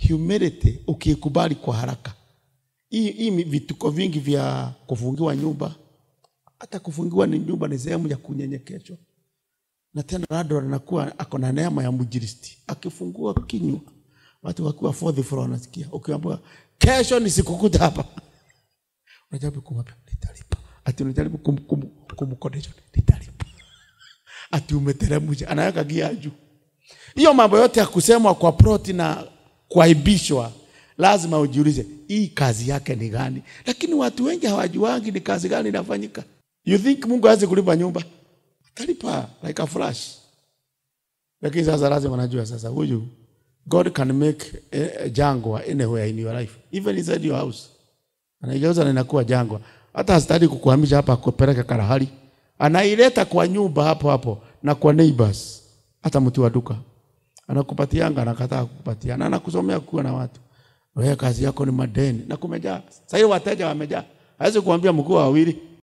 humility ukikubali kwa haraka. Hii vituko vingi vya kufungiwa nyumba, hata kufungiwa ni nyumba ni sehemu ya kunyenyekeshwa. Na tena rado anakuwa ako na neema ya mjiristi. Akifungua kinywa, watu wakiwa 4th floor wanasikia. Ukiambiwa kesho nisikukuta hapa. Unajaribu kumwambia nitalipa. Ati unajaribu kumkodesha nitalipa. Ati umeteremsha anaweka gia juu. Hiyo mambo yote ya kusemwa kwa ploti na kuaibishwa, lazima ujiulize hii kazi yake ni gani? Lakini watu wengi hawajuangi ni kazi gani inafanyika. You think Mungu hawezi kulipa nyumba? Atalipa like a flash. Lakini sasa lazima najua sasa huyu God can make a jangwa anywhere in your life, even inside your house. Anaigeuza na inakuwa jangwa. Hata hastadi kukuhamisha hapa kupeleka Kalahari. Anaileta kwa nyumba hapo hapo na kwa neighbors. Hata mtu wa duka anakupatianga, anakataa kukupatia, na anakusomea kuwa na watu. Wewe kazi yako ni madeni na kumejaa. Sasa hiyo wateja wamejaa. Hawezi kuambia mkuu wawili